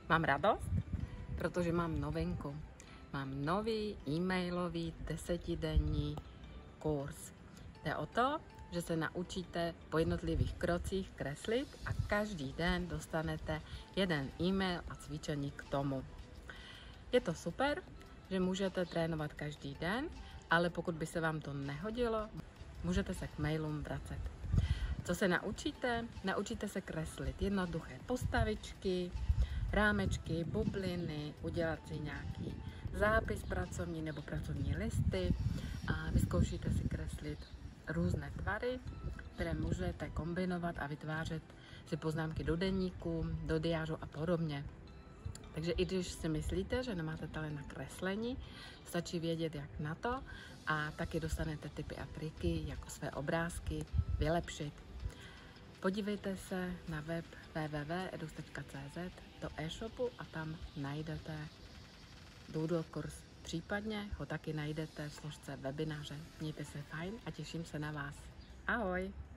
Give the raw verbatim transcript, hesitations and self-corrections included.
Mám radost, protože mám novinku. Mám nový e-mailový desetidenní kurz. Jde o to, že se naučíte po jednotlivých krocích kreslit a každý den dostanete jeden e-mail a cvičení k tomu. Je to super, že můžete trénovat každý den, ale pokud by se vám to nehodilo, můžete se k mailům vracet. Co se naučíte? Naučíte se kreslit jednoduché postavičky, rámečky, bubliny, udělat si nějaký zápis pracovní nebo pracovní listy a vyzkoušíte si kreslit různé tvary, které můžete kombinovat a vytvářet si poznámky do deníku, do diářu a podobně. Takže i když si myslíte, že nemáte talent na kreslení, stačí vědět, jak na to a taky dostanete tipy a triky, jako své obrázky vylepšit. Podívejte se na web w w w tečka edux tečka c z do e-shopu a tam najdete Doodle kurz. Případně ho taky najdete v složce webináře. Mějte se fajn a těším se na vás. Ahoj!